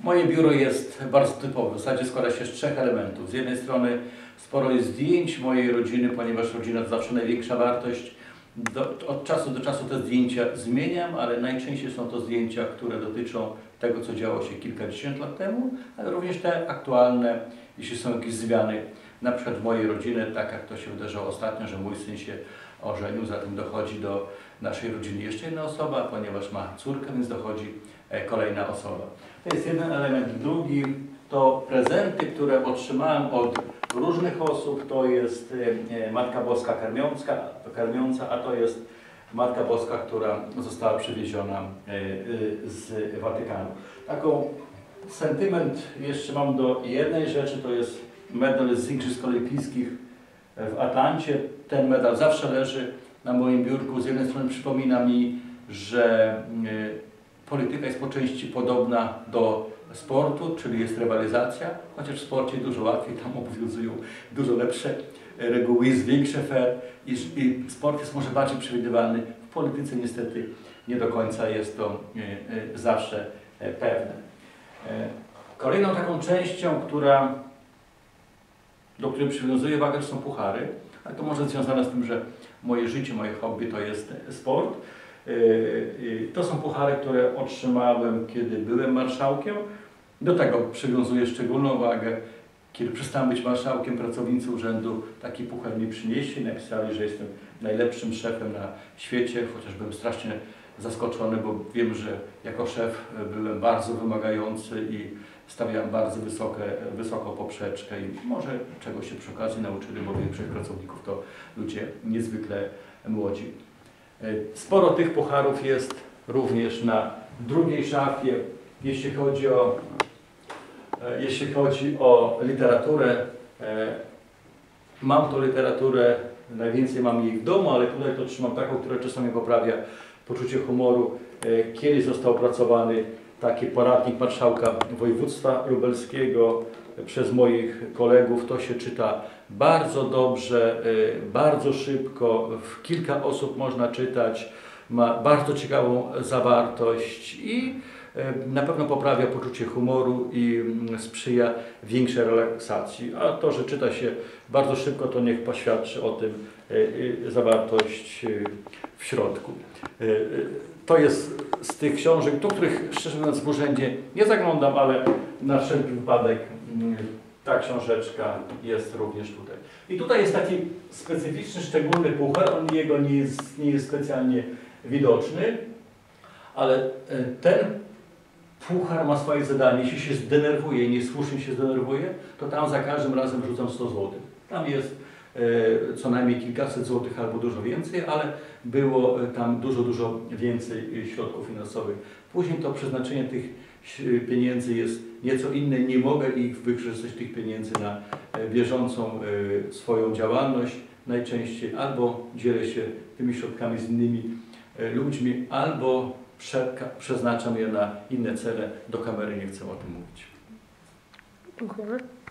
Moje biuro jest bardzo typowe, w zasadzie składa się z 3 elementów. Z jednej strony sporo jest zdjęć mojej rodziny, ponieważ rodzina to zawsze największa wartość. Od czasu do czasu te zdjęcia zmieniam, ale najczęściej są to zdjęcia, które dotyczą tego, co działo się kilkadziesiąt lat temu, ale również te aktualne, jeśli są jakieś zmiany, na przykład w mojej rodzinie, tak jak to się wydarzyło ostatnio, że mój syn się ożenił, zatem dochodzi do naszej rodziny jeszcze jedna osoba, ponieważ ma córkę, więc dochodzi kolejna osoba. To jest jeden element. Drugi to prezenty, które otrzymałem od różnych osób. To jest Matka Boska karmiąca, a to jest Matka Boska, która została przywieziona z Watykanu. Taką sentyment jeszcze mam do jednej rzeczy, to jest medal z Igrzysk Olimpijskich w Atlancie. Ten medal zawsze leży na moim biurku. Z jednej strony przypomina mi, że polityka jest po części podobna do sportu, czyli jest rywalizacja, chociaż w sporcie dużo łatwiej, tam obowiązują dużo lepsze reguły, jest większe fair i sport jest może bardziej przewidywalny. W polityce niestety nie do końca jest to zawsze pewne. Kolejną taką częścią, do której przywiązuję wagę, są puchary, ale to może związane z tym, że moje życie, moje hobby to jest sport. To są puchary, które otrzymałem, kiedy byłem marszałkiem. Do tego przywiązuję szczególną wagę. Kiedy przestałem być marszałkiem, pracownicy urzędu taki puchar mi przynieśli. Napisali, że jestem najlepszym szefem na świecie, chociaż byłem strasznie zaskoczony, bo wiem, że jako szef byłem bardzo wymagający i stawiałem bardzo wysoką poprzeczkę i może czegoś się przy okazji nauczyli, bo większość pracowników to ludzie niezwykle młodzi. Sporo tych pucharów jest również na drugiej szafie. Jeśli chodzi o literaturę, mam tą literaturę, najwięcej mam jej w domu, ale tutaj to trzymam taką, która czasami poprawia poczucie humoru. Kiedyś został opracowany taki poradnik marszałka województwa lubelskiego przez moich kolegów. To się czyta bardzo dobrze, bardzo szybko, w kilka osób można czytać, ma bardzo ciekawą zawartość i na pewno poprawia poczucie humoru i sprzyja większej relaksacji. A to, że czyta się bardzo szybko, to niech poświadczy o tym zawartość w środku. To jest z tych książek, do których szczerze mówiąc w urzędzie nie zaglądam, ale na wszelki wypadek ta książeczka jest również tutaj. I tutaj jest taki specyficzny, szczególny puchar, on jego nie jest specjalnie widoczny, ale ten puchar ma swoje zadanie. Jeśli się zdenerwuje, niesłusznie się zdenerwuje, to tam za każdym razem wrzucam 100 zł. Tam jest co najmniej kilkaset złotych albo dużo więcej, ale było tam dużo więcej środków finansowych. Później to przeznaczenie tych pieniędzy jest nieco inne. Nie mogę ich wykorzystać tych pieniędzy na bieżącą swoją działalność. Najczęściej albo dzielę się tymi środkami z innymi ludźmi, albo przeznaczam je na inne cele. Do kamery nie chcę o tym mówić. Dziękujemy.